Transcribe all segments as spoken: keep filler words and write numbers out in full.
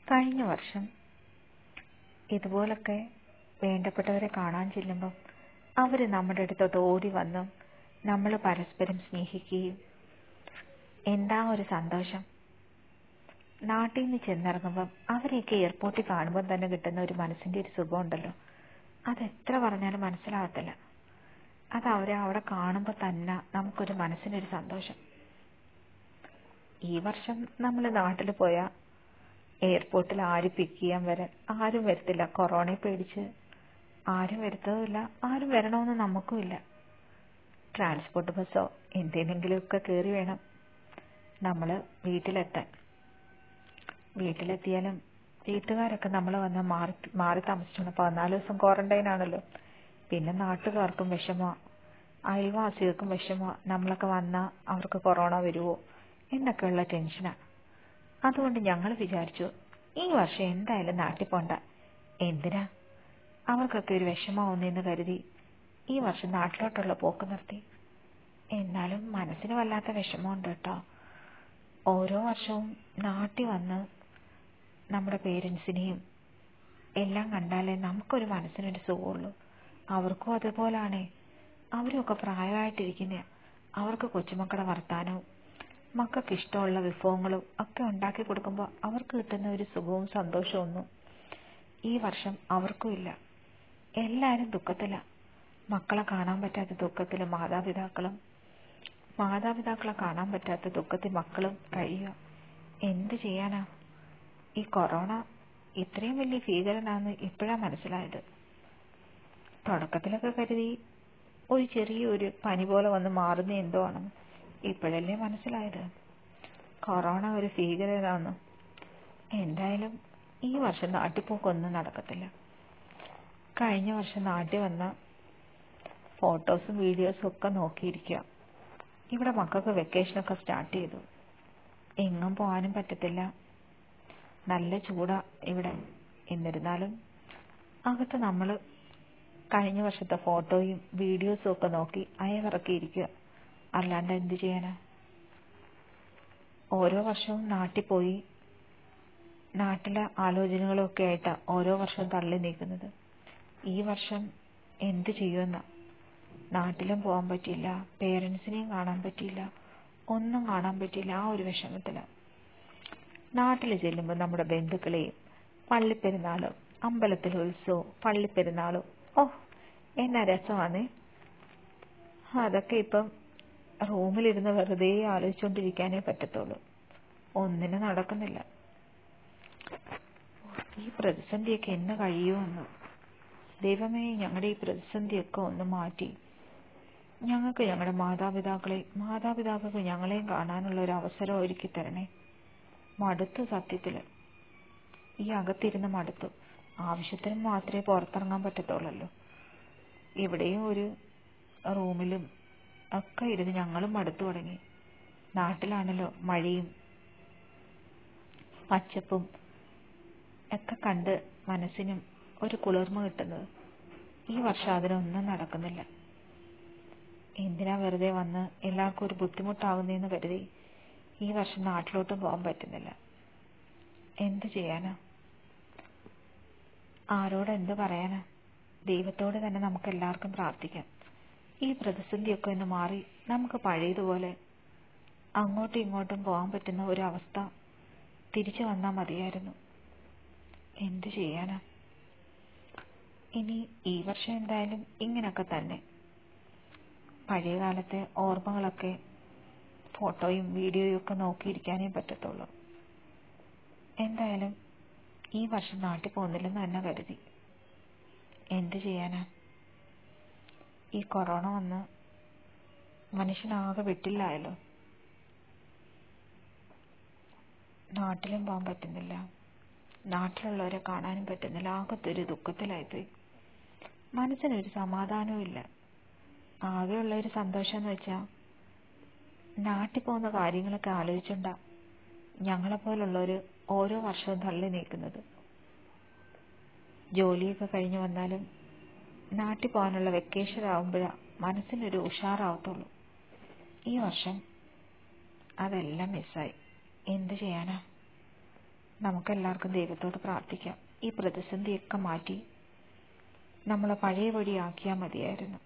കഴിഞ്ഞ വർഷം ഇതുപോലൊക്കെ വേണ്ടപ്പെട്ടവരെ കാണാൻ ചെല്ലുമ്പം അവർ നമ്മുടെ അടുത്തോട്ട് ഓടി വന്ന് നമ്മൾ പരസ്പരം സ്നേഹിക്കുകയും എന്താ ഒരു സന്തോഷം. നാട്ടിൽ നിന്ന് ചെന്നിറങ്ങുമ്പം അവരെയൊക്കെ എയർപോർട്ടിൽ കാണുമ്പം തന്നെ കിട്ടുന്ന ഒരു മനസ്സിൻ്റെ ഒരു സുഖമുണ്ടല്ലോ, അതെത്ര പറഞ്ഞാലും മനസ്സിലാകത്തില്ല. അത് അവരെ അവിടെ കാണുമ്പോൾ തന്നെ നമുക്കൊരു മനസ്സിനൊരു സന്തോഷം. ഈ വർഷം നമ്മൾ നാട്ടിൽ പോയാൽ എയർപോർട്ടിൽ ആരും പിക്ക് ചെയ്യാൻ വരാൻ ആരും വരത്തില്ല. കൊറോണയെ പേടിച്ച് ആരും വരുത്തതുമില്ല, ആരും വരണമെന്ന് നമുക്കുമില്ല. ട്രാൻസ്പോർട്ട് ബസ്സോ എന്തെങ്കിലുമൊക്കെ കയറി വേണം നമ്മൾ വീട്ടിലെത്താൻ. വീട്ടിലെത്തിയാലും വീട്ടുകാരൊക്കെ നമ്മൾ വന്ന് മാറി മാറി താമസിച്ചു. പതിനാല് ദിവസം ക്വാറന്റൈൻ ആണല്ലോ. പിന്നെ നാട്ടുകാർക്കും വിഷമമാണ്, അയൽവാസികൾക്കും വിഷമമാണ്. നമ്മളൊക്കെ വന്നാൽ അവർക്ക് കൊറോണ വരുമോ എന്നൊക്കെയുള്ള ടെൻഷനാണ്. അതുകൊണ്ട് ഞങ്ങൾ വിചാരിച്ചു ഈ വർഷം എന്തായാലും നാട്ടിൽ പോണ്ട, എന്തിനാ അവർക്കൊക്കെ ഒരു വിഷമാവുന്നെന്ന് കരുതി ഈ വർഷം നാട്ടിലോട്ടുള്ള പോക്ക് നിർത്തി. എന്നാലും മനസ്സിന് വല്ലാത്ത വിഷമമുണ്ട് കേട്ടോ. ഓരോ വർഷവും നാട്ടിൽ വന്ന് നമ്മുടെ പേരൻസിനെയും എല്ലാം കണ്ടാലേ നമുക്കൊരു മനസ്സിനൊരു സുഖമുള്ളൂ. അവർക്കും അതുപോലാണേ, അവരുമൊക്കെ പ്രായമായിട്ടിരിക്കുന്ന, അവർക്ക് കൊച്ചുമക്കളുടെ വർത്താനവും മക്കൾക്ക് ഇഷ്ടമുള്ള വിഭവങ്ങളും ഒക്കെ ഉണ്ടാക്കി കൊടുക്കുമ്പോൾ അവർക്ക് കിട്ടുന്ന ഒരു സുഖവും സന്തോഷവും ഒന്നും ഈ വർഷം അവർക്കും ഇല്ല. എല്ലാവരും ദുഃഖത്തിലാണ്. മക്കളെ കാണാൻ പറ്റാത്ത ദുഃഖത്തിൽ മാതാപിതാക്കളും, മാതാപിതാക്കളെ കാണാൻ പറ്റാത്ത ദുഃഖത്തിൽ മക്കളും കഴിയുക. എന്ത് ചെയ്യാനാ? ഈ കൊറോണ ഇത്രയും വലിയ ഭീകരനാണെന്ന് ഇപ്പോഴാണ് മനസ്സിലായത്. തുടക്കത്തിലൊക്കെ കരുതി ഒരു ചെറിയൊരു പനി പോലെ വന്ന് മാറുന്ന എന്തോ ആണെന്ന്. ഇപ്പോഴല്ലേ മനസ്സിലായത് കൊറോണ ഒരു ഭീകരനാണെന്ന്. എന്തായാലും ഈ വർഷം നാട്ടിപ്പോക്കൊന്നും നടക്കത്തില്ല. കഴിഞ്ഞ വർഷം നാട്ടിൽ വന്ന ഫോട്ടോസും വീഡിയോസും ഒക്കെ നോക്കിയിരിക്കുക. ഇവിടെ മക്കൾക്ക് വെക്കേഷനൊക്കെ സ്റ്റാർട്ട് ചെയ്തു. എങ്ങും പോകാനും പറ്റത്തില്ല, നല്ല ചൂടാ ഇവിടെ. എന്നിരുന്നാലും അകത്ത് നമ്മൾ കഴിഞ്ഞ വർഷത്തെ ഫോട്ടോയും വീഡിയോസും ഒക്കെ നോക്കി അയവിറക്കിയിരിക്കുക. അല്ലാണ്ട് എന്ത് ചെയ്യാനാ? ഓരോ വർഷവും നാട്ടിൽ പോയി നാട്ടിലെ ആലോചനകളും ഒക്കെ ആയിട്ടാണ് ഓരോ വർഷവും തള്ളി നീക്കുന്നത്. ഈ വർഷം എന്ത് ചെയ്യുമെന്ന, നാട്ടിലും പോകാൻ പറ്റിയില്ല, പേരൻസിനെയും കാണാൻ പറ്റിയില്ല, ഒന്നും കാണാൻ പറ്റിയില്ല. ആ ഒരു വിഷമത്തിലാണ്. നാട്ടിൽ ചെല്ലുമ്പോൾ നമ്മുടെ ബന്ധുക്കളെയും, പള്ളിപ്പെരുന്നാളും അമ്പലത്തിലെ ഉത്സവവും പള്ളിപ്പെരുന്നാളും, ഓ എന്നാ രസമാണ്. അതൊക്കെ ഇപ്പം റൂമിലിരുന്ന് വെറുതെ ആലോചിച്ചുകൊണ്ടിരിക്കാനേ പറ്റത്തുള്ളൂ. ഒന്നിനും നടക്കുന്നില്ല. ഈ പ്രതിസന്ധിയൊക്കെ എന്ന് കഴിയുമെന്ന് ദൈവമേ, ഞങ്ങളുടെ ഈ പ്രതിസന്ധിയൊക്കെ ഒന്ന് മാറ്റി ഞങ്ങൾക്ക് ഞങ്ങളുടെ മാതാപിതാക്കളെ മാതാപിതാക്കൾക്ക് ഞങ്ങളെയും കാണാനുള്ള ഒരു അവസരം ഒരുക്കി തരണേ. മടുത്തു, സത്യത്തിൽ ഈ അകത്തിരുന്ന് മടുത്തു. ആവശ്യത്തിന് മാത്രമേ പുറത്തിറങ്ങാൻ പറ്റത്തുള്ളല്ലോ. ഇവിടെയും ഒരു റൂമിലും ഒക്കെ ഇരുന്ന് ഞങ്ങളും മടുത്തു തുടങ്ങി. നാട്ടിലാണല്ലോ മഴയും പച്ചപ്പും ഒക്കെ കണ്ട് മനസ്സിനും ഒരു കുളിർമ കിട്ടുന്നത്. ഈ വർഷം അതിനൊന്നും നടക്കുന്നില്ല. എന്തിനാ വെറുതെ വന്ന് എല്ലാവർക്കും ഒരു ബുദ്ധിമുട്ടാവുന്നതെന്ന് കരുതി ഈ വർഷം നാട്ടിലോട്ടും പോകാൻ പറ്റുന്നില്ല. എന്ത് ചെയ്യാനാ? ആരോട് എന്ത് പറയാനാ? ദൈവത്തോട് തന്നെ നമുക്ക് എല്ലാവർക്കും പ്രാർത്ഥിക്കാം. ഈ പ്രതിസന്ധിയൊക്കെ ഒന്ന് മാറി നമുക്ക് പഴയതുപോലെ അങ്ങോട്ടും ഇങ്ങോട്ടും പോകാൻ പറ്റുന്ന ഒരു അവസ്ഥ തിരിച്ചു വന്നാൽ മതിയായിരുന്നു. എന്ത് ചെയ്യാനാ? ഇനി ഈ വർഷം എന്തായാലും ഇങ്ങനൊക്കെ തന്നെ പഴയ കാലത്തെ ഓർമ്മകളൊക്കെ ഫോട്ടോയും വീഡിയോയും ഒക്കെ നോക്കിയിരിക്കാനേ പറ്റത്തുള്ളൂ. എന്തായാലും ഈ വർഷം നാട്ടിൽ പോകുന്നില്ലെന്ന് തന്നെ കരുതി. എന്ത് ചെയ്യാനാ? ഈ കൊറോണ വന്ന് മനുഷ്യനാകെ വിട്ടില്ലായല്ലോ. നാട്ടിലും പോകാൻ പറ്റുന്നില്ല, നാട്ടിലുള്ളവരെ കാണാനും പറ്റുന്നില്ല. ആകത്തൊരു ദുഃഖത്തിലായിപ്പോയി. മനസ്സിനൊരു സമാധാനവും ഇല്ല. ആകെയുള്ള ഒരു സന്തോഷം എന്ന് വെച്ചാൽ നാട്ടിൽ പോകുന്ന കാര്യങ്ങളൊക്കെ ആലോചിച്ചുണ്ടാ ഞങ്ങളെപ്പോലുള്ളവർ ഓരോ വർഷവും തള്ളി നീക്കുന്നത്. ജോലിയൊക്കെ കഴിഞ്ഞ് വന്നാലും നാട്ടിൽ പോകാനുള്ള വെക്കേഷൻ ആകുമ്പോഴാണ് മനസ്സിനൊരു ഉഷാറാവത്തുള്ളൂ. ഈ വർഷം അതെല്ലാം മിസ്സായി. എന്ത് ചെയ്യാനാ? നമുക്കെല്ലാവർക്കും ദൈവത്തോട് പ്രാർത്ഥിക്കാം. ഈ പ്രതിസന്ധിയൊക്കെ മാറ്റി നമ്മളെ പഴയപടി ആക്കിയാൽ മതിയായിരുന്നു.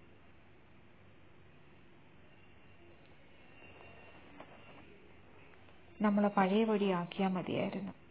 നമ്മളെ പഴയപടി ആക്കിയാൽ മതിയായിരുന്നു.